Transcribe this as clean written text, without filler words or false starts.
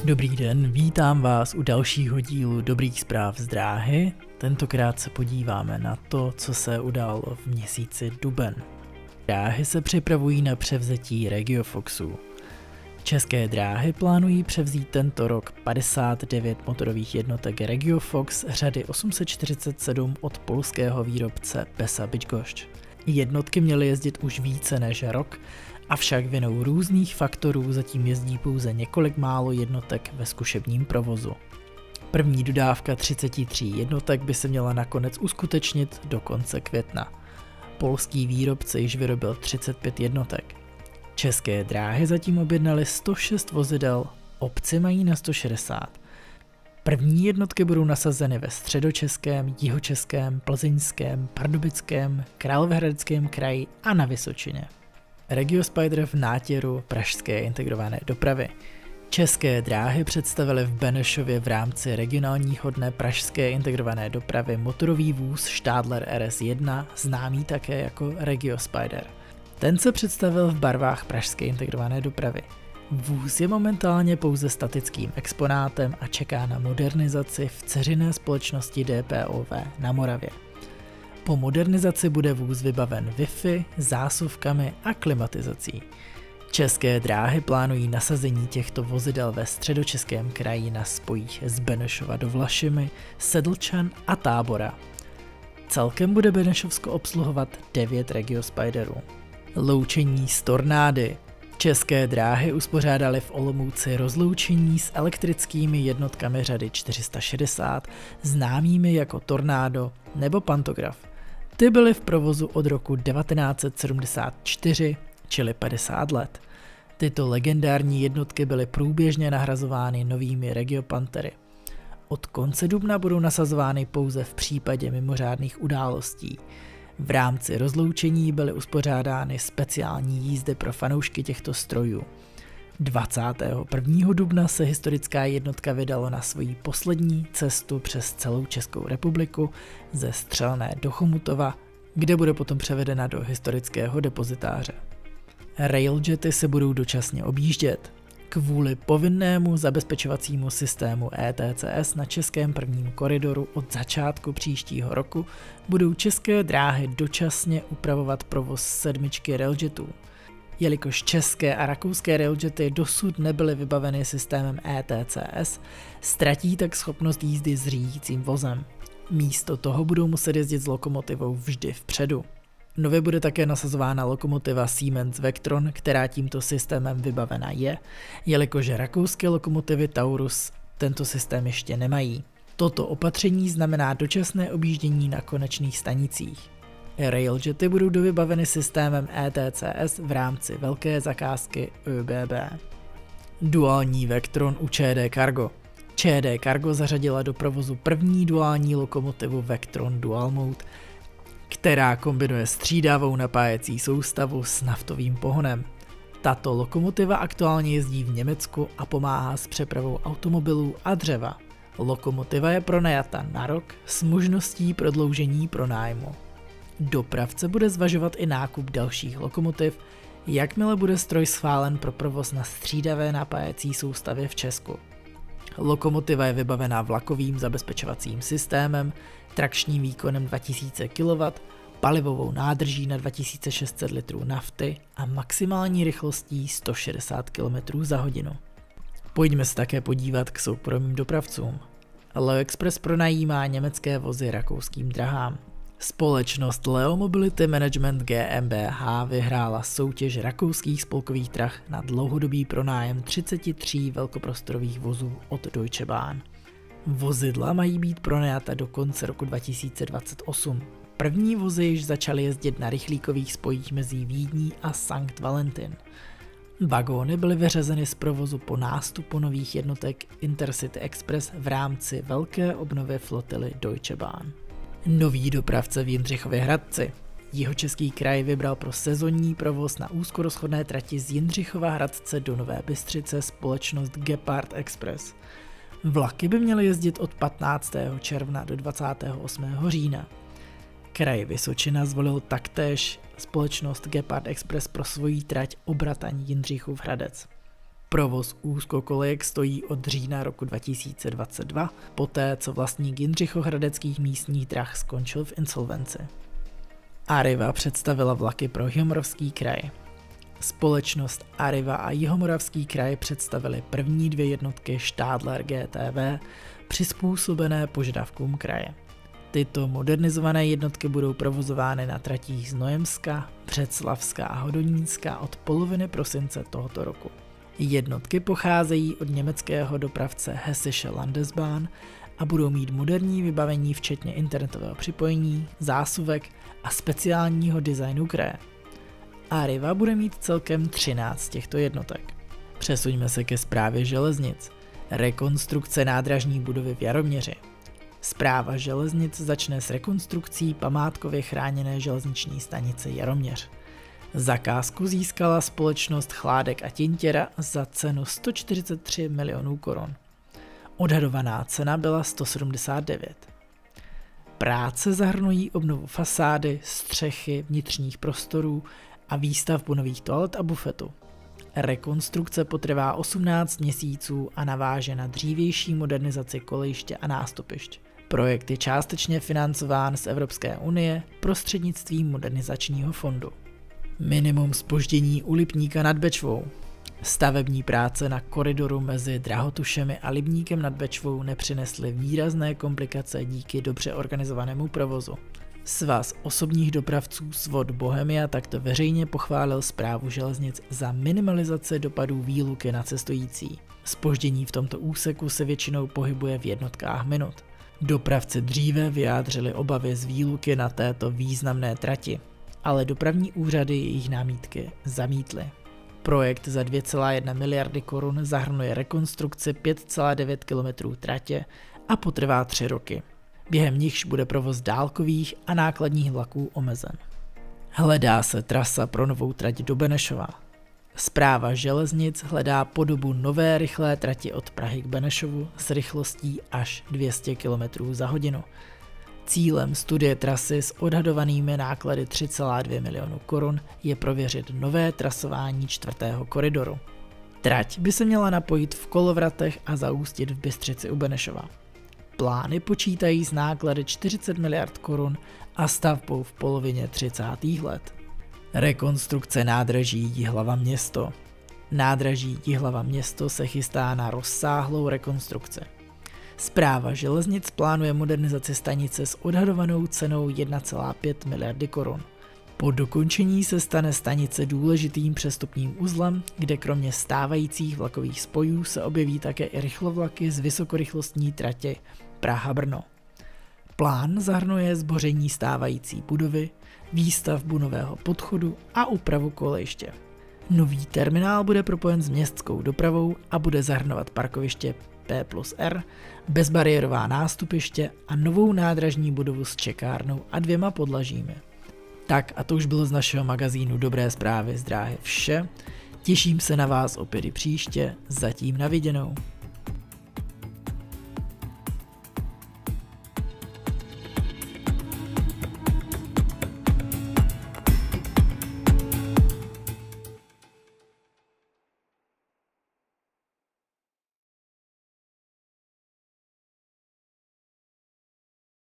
Dobrý den, vítám vás u dalšího dílu Dobrých zpráv z dráhy. Tentokrát se podíváme na to, co se událo v měsíci duben. Dráhy se připravují na převzetí Regiofoxů. České dráhy plánují převzít tento rok 59 motorových jednotek Regiofox řady 847 od polského výrobce PESA Bydgoszcz. Jednotky měly jezdit už více než rok, avšak vinou různých faktorů zatím jezdí pouze několik málo jednotek ve zkušebním provozu. První dodávka 33 jednotek by se měla nakonec uskutečnit do konce května. Polský výrobce již vyrobil 35 jednotek. České dráhy zatím objednaly 106 vozidel, obce mají na 160. První jednotky budou nasazeny ve Středočeském, Jihočeském, Plzeňském, Pardubickém, Královéhradeckém kraji a na Vysočině. Regiospider v nátěru pražské integrované dopravy. České dráhy představily v Benešově v rámci regionálního dne pražské integrované dopravy motorový vůz Stadler RS1, známý také jako Regiospider. Ten se představil v barvách pražské integrované dopravy. Vůz je momentálně pouze statickým exponátem a čeká na modernizaci v dceřiné společnosti DPOV na Moravě. Po modernizaci bude vůz vybaven Wi-Fi, zásuvkami a klimatizací. České dráhy plánují nasazení těchto vozidel ve Středočeském kraji na spojích z Benešova do Vlašimi, Sedlčan a Tábora. Celkem bude Benešovsko obsluhovat 9 Regiospiderů. Loučení z tornády. České dráhy uspořádaly v Olomouci rozloučení s elektrickými jednotkami řady 460, známými jako Tornádo nebo Pantograf. Ty byly v provozu od roku 1974, čili 50 let. Tyto legendární jednotky byly průběžně nahrazovány novými Regiopantery. Od konce dubna budou nasazovány pouze v případě mimořádných událostí. V rámci rozloučení byly uspořádány speciální jízdy pro fanoušky těchto strojů. 21. dubna se historická jednotka vydala na svoji poslední cestu přes celou Českou republiku ze Střelné do Chomutova, kde bude potom převedena do historického depozitáře. Railjety se budou dočasně objíždět. Kvůli povinnému zabezpečovacímu systému ETCS na českém prvním koridoru od začátku příštího roku budou České dráhy dočasně upravovat provoz sedmičky railjetů. Jelikož české a rakouské railjety dosud nebyly vybaveny systémem ETCS, ztratí tak schopnost jízdy s řídícím vozem. Místo toho budou muset jezdit s lokomotivou vždy vpředu. Nově bude také nasazována lokomotiva Siemens Vectron, která tímto systémem vybavena je, jelikož rakouské lokomotivy Taurus tento systém ještě nemají. Toto opatření znamená dočasné objíždění na konečných stanicích. Railjety budou dovybaveny systémem ETCS v rámci velké zakázky ÖBB. Duální Vectron u ČD Cargo. ČD Cargo zařadila do provozu první duální lokomotivu Vectron Dual Mode, která kombinuje střídavou napájecí soustavu s naftovým pohonem. Tato lokomotiva aktuálně jezdí v Německu a pomáhá s přepravou automobilů a dřeva. Lokomotiva je pronajata na rok s možností prodloužení pronájmu. Dopravce bude zvažovat i nákup dalších lokomotiv, jakmile bude stroj schválen pro provoz na střídavé napájecí soustavě v Česku. Lokomotiva je vybavená vlakovým zabezpečovacím systémem, trakčním výkonem 2000 kW, palivovou nádrží na 2600 litrů nafty a maximální rychlostí 160 km za hodinu. Pojďme se také podívat k soukromým dopravcům. Leo Express pronajímá německé vozy rakouským drahám. Společnost Leo Mobility Management GmbH vyhrála soutěž rakouských spolkových drah na dlouhodobý pronájem 33 velkoprostorových vozů od Deutsche Bahn. Vozidla mají být pronajata do konce roku 2028. První vozy již začaly jezdit na rychlíkových spojích mezi Vídní a Sankt Valentin. Vagóny byly vyřazeny z provozu po nástupu nových jednotek Intercity Express v rámci velké obnovy flotily Deutsche Bahn. Nový dopravce v Jindřichově Hradci. Jihočeský kraj vybral pro sezonní provoz na úzkorozchodné trati z Jindřichova Hradce do Nové Bystřice společnost Gepard Express. Vlaky by měly jezdit od 15. června do 28. října. Kraj Vysočina zvolil taktéž společnost Gepard Express pro svoji trať Obrataň Jindřichův Hradec. Provoz úzkokolejek stojí od října roku 2022, poté co vlastník Jindřichohradeckých místních drah skončil v insolvenci. Arriva představila vlaky pro Jihomoravský kraj. Společnost Arriva a Jihomoravský kraj představili první 2 jednotky Stadler GTV přizpůsobené požadavkům kraje. Tyto modernizované jednotky budou provozovány na tratích z Nojemska, Břeclavska a Hodonínska od poloviny prosince tohoto roku. Jednotky pocházejí od německého dopravce Hessische Landesbahn a budou mít moderní vybavení včetně internetového připojení, zásuvek a speciálního designu kraje. Arriva bude mít celkem 13 těchto jednotek. Přesuňme se ke správě železnic. Rekonstrukce nádražní budovy v Jaroměři. Správa železnic začne s rekonstrukcí památkově chráněné železniční stanice Jaroměř. Zakázku získala společnost Chládek a Tintěra za cenu 143 milionů korun. Odhadovaná cena byla 179. Práce zahrnují obnovu fasády, střechy, vnitřních prostorů a výstavbu nových toalet a bufetu. Rekonstrukce potrvá 18 měsíců a naváže na dřívější modernizaci kolejiště a nástupišť. Projekt je částečně financován z Evropské unie prostřednictvím modernizačního fondu. Minimum zpoždění u Lipníka nad Bečvou. Stavební práce na koridoru mezi Drahotušemi a Lipníkem nad Bečvou nepřinesly výrazné komplikace díky dobře organizovanému provozu. Svaz osobních dopravců Svod Bohemia takto veřejně pochválil správu železnic za minimalizaci dopadů výluky na cestující. Zpoždění v tomto úseku se většinou pohybuje v jednotkách minut. Dopravci dříve vyjádřili obavy z výluky na této významné trati, ale dopravní úřady jejich námitky zamítly. Projekt za 2,1 miliardy korun zahrnuje rekonstrukci 5,9 km tratě a potrvá 3 roky. Během nichž bude provoz dálkových a nákladních vlaků omezen. Hledá se trasa pro novou trať do Benešova. Správa železnic hledá podobu nové rychlé trati od Prahy k Benešovu s rychlostí až 200 km za hodinu. Cílem studie trasy s odhadovanými náklady 3,2 milionu korun je prověřit nové trasování 4. koridoru. Trať by se měla napojit v Kolovratech a zaústit v Bystřici u Benešova. Plány počítají s náklady 40 miliard korun a stavbou v polovině 30. let. Rekonstrukce nádraží Jihlava Město. Nádraží Jihlava Město se chystá na rozsáhlou rekonstrukci. Správa železnic plánuje modernizaci stanice s odhadovanou cenou 1,5 miliardy korun. Po dokončení se stane stanice důležitým přestupním uzlem, kde kromě stávajících vlakových spojů se objeví také i rychlovlaky z vysokorychlostní tratě Praha-Brno. Plán zahrnuje zboření stávající budovy, výstavbu nového podchodu a úpravu kolejiště. Nový terminál bude propojen s městskou dopravou a bude zahrnovat parkoviště P+R, bezbariérová nástupiště a novou nádražní budovu s čekárnou a 2 podlažími. Tak a to už bylo z našeho magazínu Dobré zprávy z dráhy vše. Těším se na vás opět i příště, zatím na viděnou.